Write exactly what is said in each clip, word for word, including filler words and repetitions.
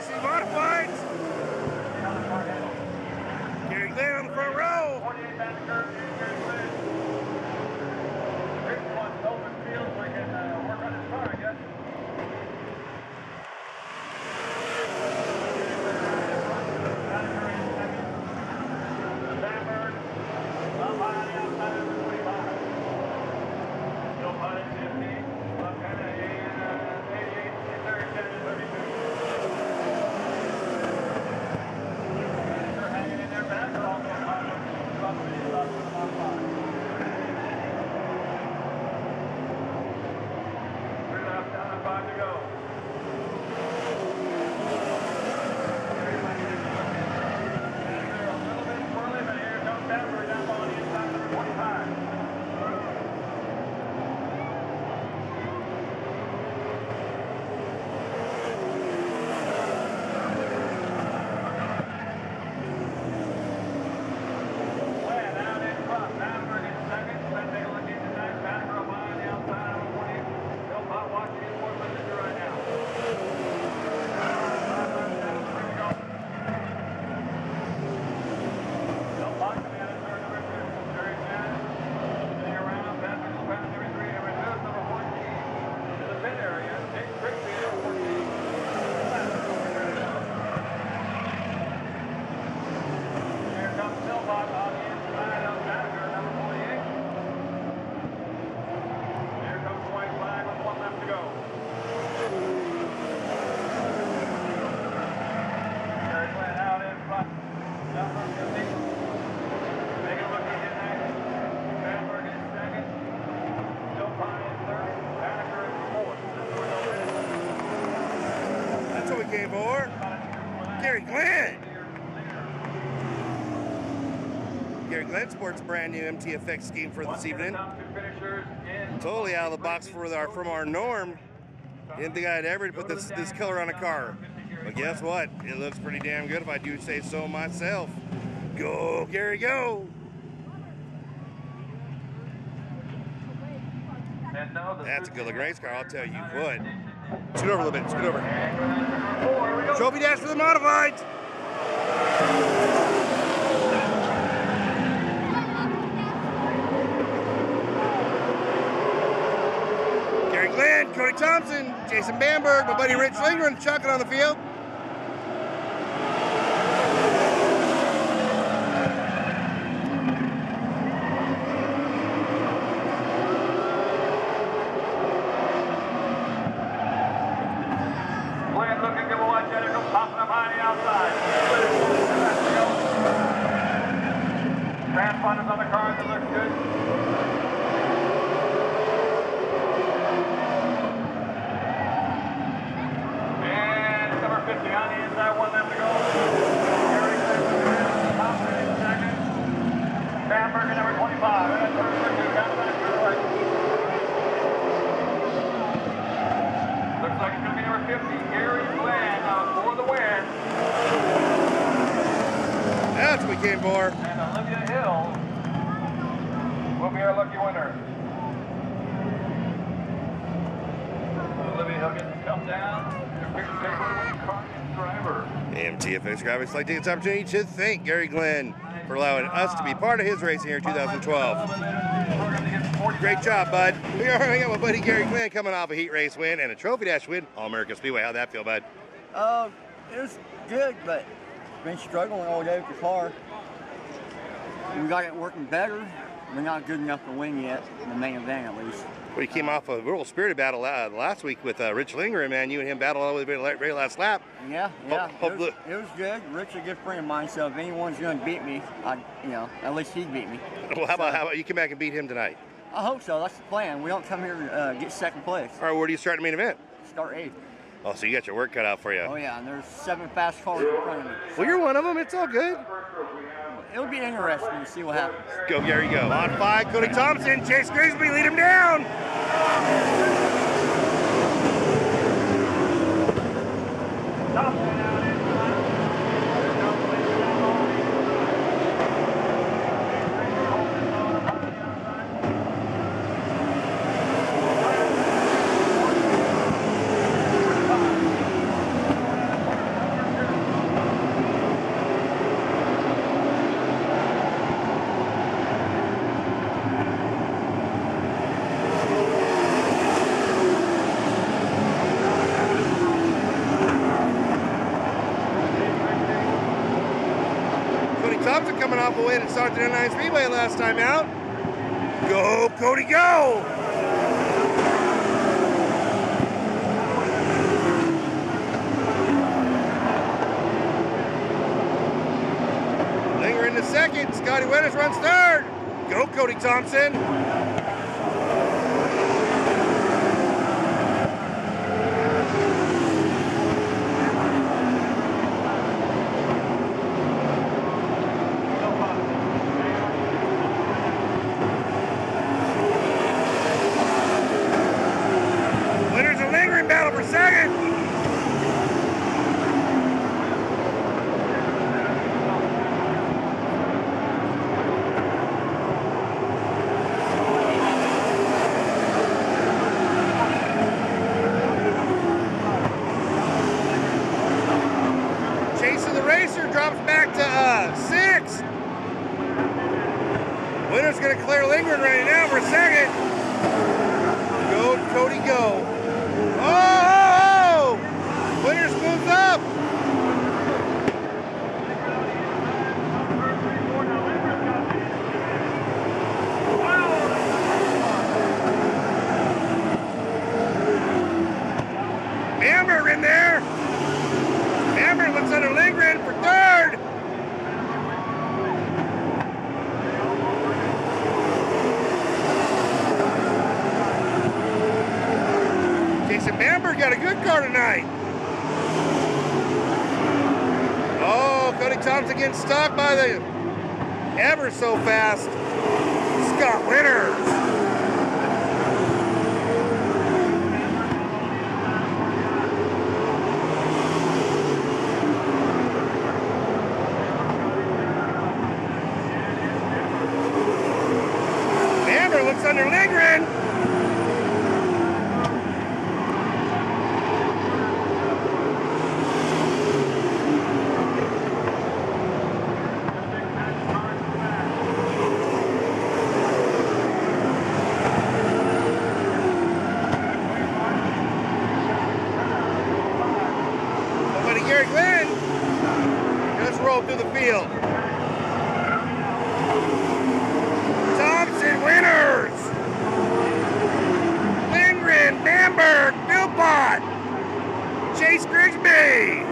Racing Modifieds. Gary Glenn on the front row. twenty-eight down the curve, Gary Glenn. Rick wants open field so he can uh, work on his car, I guess. Sandberg, up high on the outside of the twenty-five. Still putting fifty, up kind of eighty-eight, thirty-seven, thirty-two. They're hanging in there, but that's also a high one. About the minute left for the top five. Three laps down and five to go. Sandberg down on the inside, number twenty-five. Glenn out in front. Sandberg in second. Let's take a look at tonight. Sandberg up high on the outside, number twenty. Still Bob watching his fourth position right now. Five laps down, three to go. Still Bob coming out of third, number two. Terry Shannon spinning around. Sandberg spinning number three. Number two is number fourteen. To the pit area. Nick Trixie, number fourteen. Here comes Silbach on the inside of Sandberg, number forty-eight. Here comes White Flag with one lap to go. Gary Glenn out in front. Number fifty. Taking a look at his next. Sandberg in second. Silbach in third. Banneker in fourth. That's where we're going. That's what we came for. Gary Glenn. Gary Glenn sports a brand new M T F X scheme for this evening. Totally out of the box for our from our norm. Didn't think I'd ever put this this color on a car. But guess what? It looks pretty damn good if I do say so myself. Go, Gary, go! That's a good looking race car, I'll tell you what. Scoot over a little bit, scoot over. Trophy dash for the modifieds! Gary Glenn, Cody Thompson, Jason Bamberg, my buddy Rich Lindgren, chucking on the field. Glenn looking good, watch that, it comes popping up high on the outside. Transponders on the cars, it looks good. And number fifty on the inside, one left to go. Gary Glenn, Thompson in second. Bamberg at number twenty-five. That's number two, down the back to the right. Looks like it's going to be number fifty, Gary Glenn, uh, for the win. That's what we came for. And Olivia Hill will be our lucky winner. Olivia Hill gets to come down. Picture takeaway with car and driver. M T F X graphics like to take this opportunity to thank Gary Glenn for allowing us to be part of his racing here in two thousand twelve. Great job, bud. We are hanging out with my buddy Gary Glenn coming off a heat race win and a trophy dash win, All America Speedway. How'd that feel, bud? Uh, it was good, but been struggling all day with the car. We got it working better. We're not good enough to win yet, in the main event at least. Well, you came off a real spirited battle uh, last week with uh, Rich Lindgren, man. You and him battled all the way to the very last lap. Yeah, yeah. Hope, it, was, it was good. Rich is a good friend of mine, so if anyone's going to beat me, I, you know, at least he'd beat me. Well, how so, about how about you come back and beat him tonight? I hope so. That's the plan. We don't come here to uh, get second place. All right, where do you start the main event? Start eighth. Oh, so you got your work cut out for you. Oh, yeah, and there's seven fast cars in front of me. So well, you're one of them. It's all good. It'll be interesting to see what happens. Go, Gary, go. On five, Cody Thompson, Chase Grisby, lead him down. Thompson out in off a win at Stockton ninety-nine Speedway last time out. Go, Cody, go! Linger into second. Scotty Winters runs third. Go, Cody Thompson. Winters a lingering battle for second. Racer drops back to uh, six. Winner's gonna clear lingering right now for a second. Go, Cody, go. Oh! Winner's moves up. Amber in there. Amber looks under Lindgren for third. Jason Bamberg got a good car tonight. Oh, Cody Thompson getting stuck by the ever so fast Scott Winters. Looks under Lindgren. Somebody, Gary Glenn, just rolled through the field. Thompson Winters. Lindgren, Bamberg, Philpott, Chase Grigsby.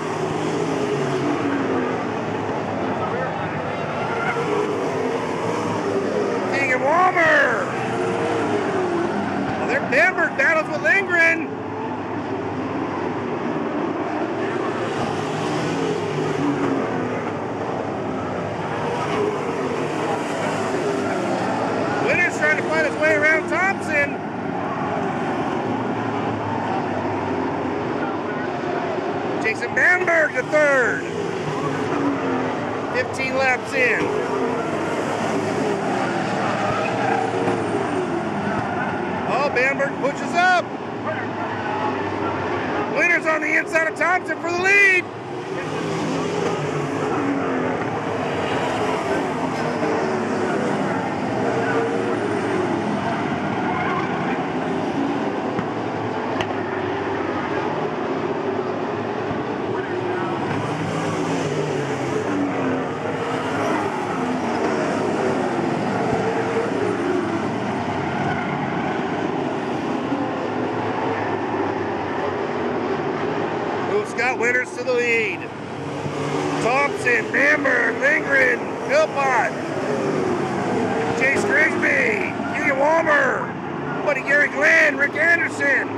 King and Walmer. Well, their Bamberg battles with Lindgren. Trying to find his way around Thompson. Jason Bamberg to third. fifteen laps in. Oh, Bamberg pushes up. Winters on the inside of Thompson for the lead. Scott Winters to the lead. Thompson, Bamberg, Lindgren, Philpott, Chase Grigsby, Keegan Walmer, Buddy Gary Glenn, Rick Anderson.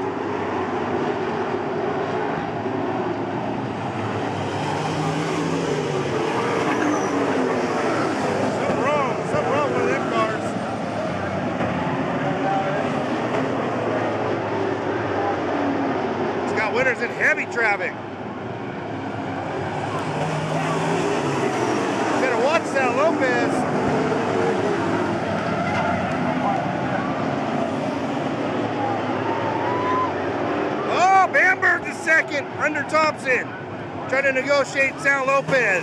Something wrong, something wrong with them cars. Scott Winters in heavy traffic. Better watch that Lopez. Oh, Bamberg the second under Thompson. Trying to negotiate Sal Lopez.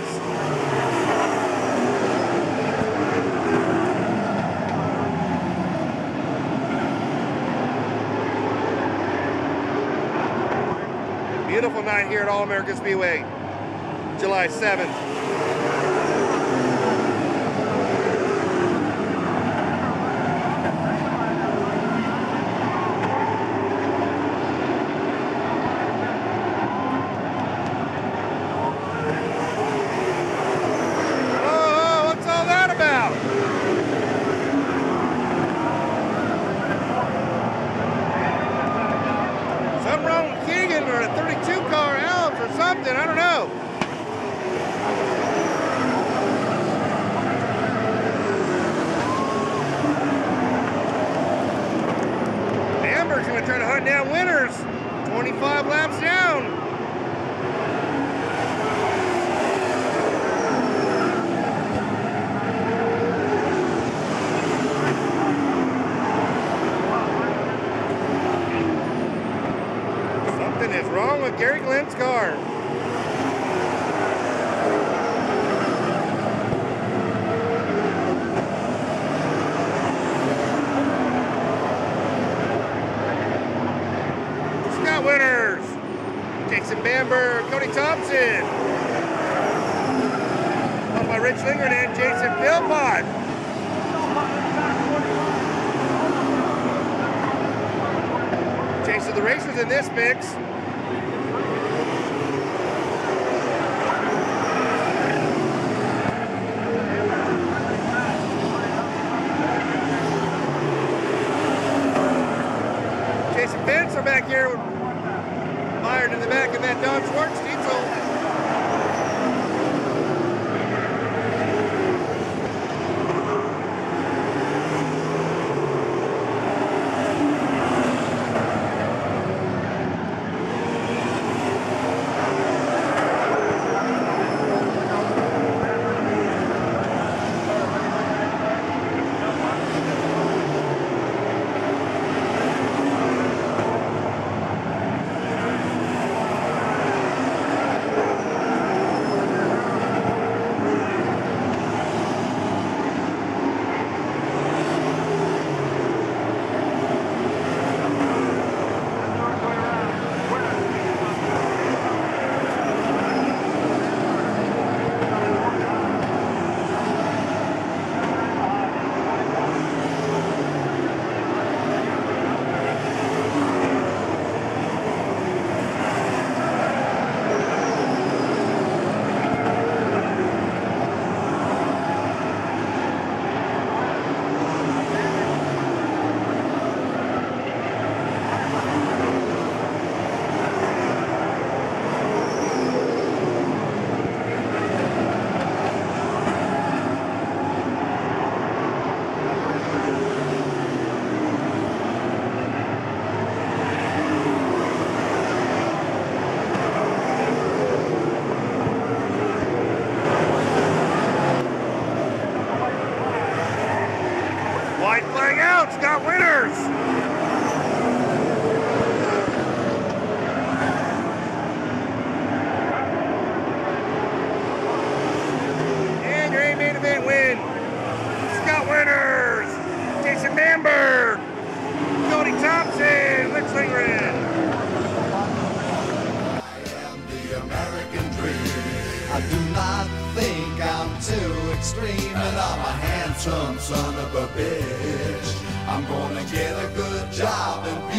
Beautiful night here at All American Speedway, July seventh. shutting down Winters. twenty-five laps down. Something is wrong with Gary Glenn's car. Scott Winters, Jason Bamberg, Cody Thompson, followed by Rich Lingard and Jason Philpott. Chase of the racers in this mix. Jason Pence are back here, mired in the back of that Don Schwartz diesel. White flag out, Scott Winters. And your main event win, Scott Winters, Jason Bamberg, Cody Thompson, Rich Lingard. I am the American dream. I do not think I'm too extreme, and I'm a handsome son of a bitch. I'm gonna get a good job and